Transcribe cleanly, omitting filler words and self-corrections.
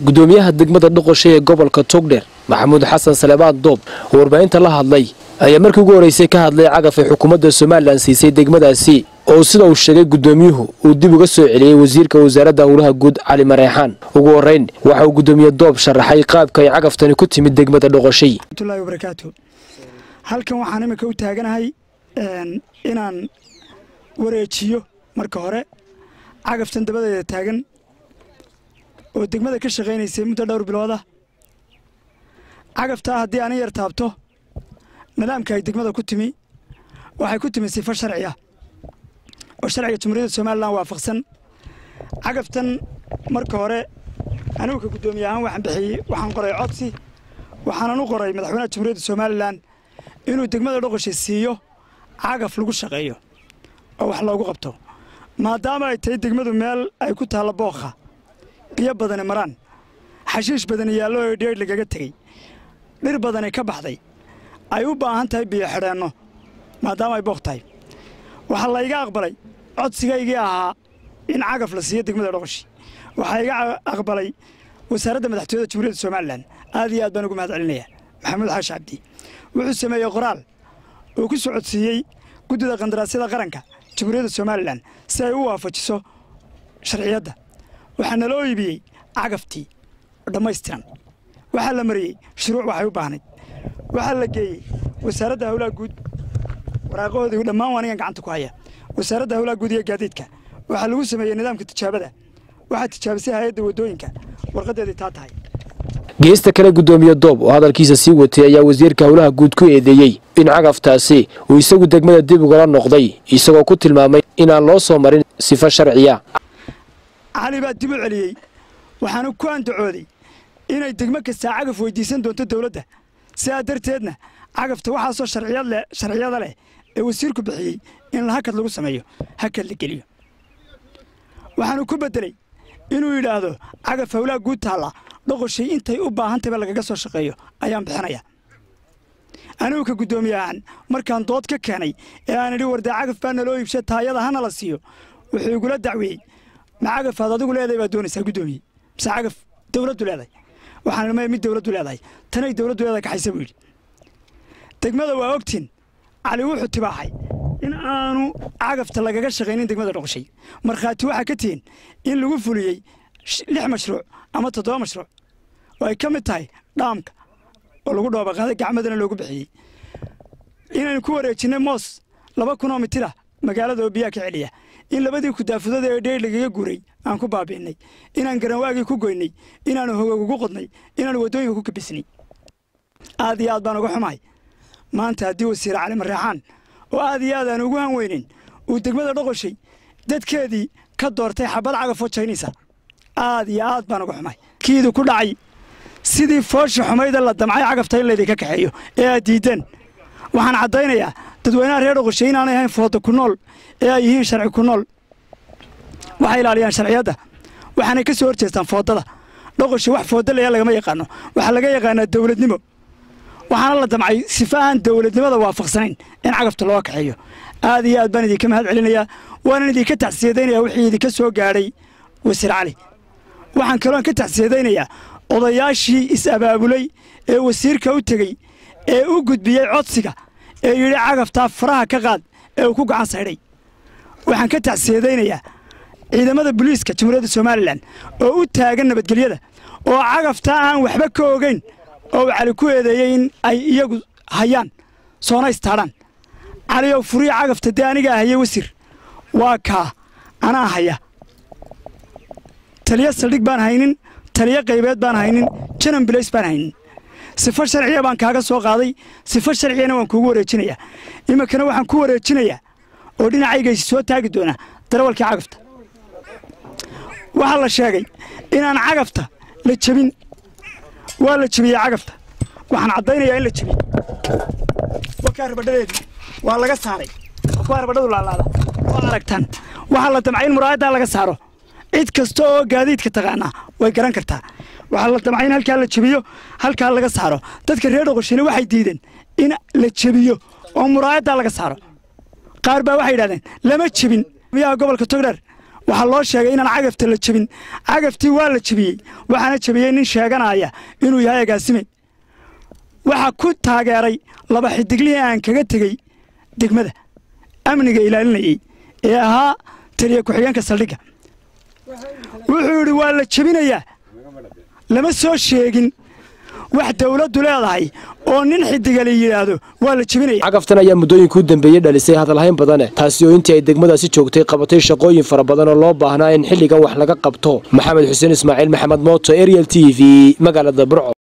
gudoomiyaha degmada Dhoqoshay ee gobolka Togdheer Maxamuud Xasan Salebaan Doob oo warbaahinta la hadlay ayaa markii ugu horeysay ka hadlay cagaf ay xukuumadda Soomaaliland siisay degmadaasi oo sida uu sheegay gudoomiyuhu uu dib uga soo celiyay wasiirka wasaaradda howlaha guud Cali Mareexaan ugu horeyn waxa uu gudoomiye Doob sharaxay qaabka ay cagaftani ku timid degmada Dhoqoshay. halkan waxaan imika u taaganahay inaan wareejiyo marka hore cagaftan dabadeeda taagan oo degmada ka shaqeynaysay muddo dhowr bilood ah. cagafta haddii aan yar taabto nidaamka ay degmada ku timi waxay ku timi sifo sharci ah oo sharciga Jamhuuriyadda Soomaaliland waafaqsan. cagaftan marka hore anigu ka gudoomiyahan waxaan qoray codsi waxaan u qoray madaxweynaha Jamhuuriyadda Soomaaliland inuu degmada Dhoqoshay siiyo cagaf lagu shaqeeyo oo wax loogu qabto maadaama ay tahay degmadu meel ay ku taalo booqa biyo badan maraan xashiish badan yaallo oo dheer lagaga tagay dhir badan ka baxday ay u baahan tahay biyo xidheeno maadaama ay booqtay waxa la iga aqbalay codsigaygii ahaa in cagaf la siiyo degmada Dhoqoshay. waxa iga aqbalay wasaaradda madaxtooyada Jamhuuriyadda Soomaaliland aad iyo aad baan ugu mahadcelinayaa Maxamuud Xaashi Cabdi wuxuu sameeyay qoraal oo ku socodsiiyay guddida qandaraasyada qaranka Jamhuuriyadda Soomaaliland si ay u waafajiso sharciyada. waxaana loo iibiyay cagaftii dhammaystiran waxa la mariyay shuruuc waxay u baahnayd waxa la geeyay wasaaradda howlaha guud waraaqahoodii dhammaan waan gacanta ku haya wasaaradda howlaha guud iyo gaadiidka waxa lagu sameeyay nidaamka tijaabada waxa tijaabisay hay'adda wadooyinka warqadeedii taa tahay. geesta kale gudoomiye Doob oo hadalkiisa sii watay ayaa wasiirka howlaha guud ku eedeeyay in cagaftaasi uu isagu degmada dib uga noqday isagoo ku tilmaamay in aan loo soo marin sifo sharciya. Cali baa dib u celiyay waxaanu ku andacooday inay degmo kasta cagaf weydiisan doonto dawladda sidaa darteedna cagafta waxaa soo sharciyada leh ee wasiirku bixiyay in hakad lagu sameeyo hakad la geliyo. waxaanu ku bedelay inuu yiraahdo cagaf howlaha guud taala Dhoqoshay intay u baahan tahay lagaga soo shaqeeyo ayaan bixinaya. anigu ka gudoomiyahan markaan dood ka keenay ee aan idhi warda cagaf baa naloo iibshay taayada hana la siiyo wuxuu igula dacweeyay ma cagaf aad adigu leedahay baa doonaysaa gudoomiye mise cagaf dawladdu leedahay. waxaan ilmahay mid dawladdu leedahay tanay dawladdu leedahay ka xaysa buu yidhi. degmada waa ogtiin Cali wuxuu tibaaxay in aanu cagafta lagaga shaqeynin degmada Dhoqoshay markhaati waxa ka tiin in lagu fuliyay 6 mashruuc ama 7 mashruuc oo ay ka mid tahay dhaamka oo lagu dhaabaqaday gacmadana loogu bixiyay inaan ku wareejinay moos 2,000 mitir magaalada biyaha ka celiya in labadii ku daafudada ee dheer lagaga guuray aan ku baabiinay inaan garanwaagii ku goynay inaan hogog ugu qodnay inaan wadooyinka ku kabisnay. aad iyo aad baan uga xumahay maanta haddii wasiir Cali Mareexaan oo aad iyo aad aan ugu hanweynin uu degmada Dhoqoshay dadkeedii ka doortay xabad cagaf oo Chinese aad iyo aad baan uga xumahay kiidu ku dhacay sidii foosha xumayda la damcay cagafta in leedii ka kaxeeyo ee aad diideen. waxaan cadaynayaa dadweynaha reer Dhoqoshay inaanay ahayn foodo ku nool ee ay yihiin sharci ku nool waxay ilaaliyaan sharciyada waxaana ka soo horjeestaan foodada. Dhoqoshay wax foodo leeyahay lagama yaqaano waxa laga yaqaanaa dawladnimo waxaana la damcay sifaan dawladnimada waafaqsanayn in cagafta loo kaxeeyo. aad iyo aad baan idinka mahadcelinayaa waan idinka tacsiyadeynayaa wixii idinka soo gaaray wasiir Cali. waxaan kaloo ka tacsiyadeynayaa odayaashii is-abaabulay ee wasiirka u tagay ee u gudbiyay codsiga ee yiri cagafta faraha ka qaad ee uu ku gacan saydhay. waxaan ka tacsiyadeynayaa ciidamada booliiska Jamhuuriyadda Soomaaliland oo u taagan nabadgelyada oo cagafta aan waxba ka ogeyn oo Cali ku eedeeyay in ay iyagu hayaan soona istaadaan. Cali oo furiya cagafta aniga ahayay wasiir waa ka ana haya taliya saldhig baan haynin taliya qaybeed baan haynin janan bilays baan haynin sifo sharciya baan kaaga soo qaaday sifo sharciyana waan kugu wareejinayaa. imikana waxaan ku wareejinayaa oo dhinacayga soo taagi doona darawalkii cagafta. waxa la sheegay inaan cagafta la jabin waa la jabiyay cagafta waxaan cadaynayaa in la jabiyay wakaar badaleedii waa laga saaray wakaar badadu laalaada waa aragtaan waxa la damcay in muraayada laga saaro cid kasta oo gaadiidka taqaana way garan kartaa. waxa la damcay in halka la jabiyo halka laga saaro dadka reer Dhoqoshay waxay diideen in la jabiyo oo muraayada laga saaro. qaar baa waxay yiraahdeen lama jabin miyaa gobolka Togdheer waxaa loo sheegay inaan cagafta la jabin cagaftii waa la jabiyey waxaana jabiyey nin sheeganaya inuu yahay agaasime waxaa ku taageeray 2 xidiglihii aan kaga tegey degmada amniga ilaalinayay ee ahaa taliye ku-xigeenka saldhigga wuxuu yidhi waa la jabinayaa lama soo sheegin wax dawladdu leedahay oo nin xidiga la yiraahdo waa la jabinaya cagaftan ayaa muddooyinka u dambeeyay dhalisay hadalhayn badan taasi oo intii ay degmadaasi joogtay qabatay shaqooyin fara badan oo loo baahnaa in xilligan wax laga qabto maxamed xuseen ismaaciil maxamed mooto Ariel TV magaalada Burco.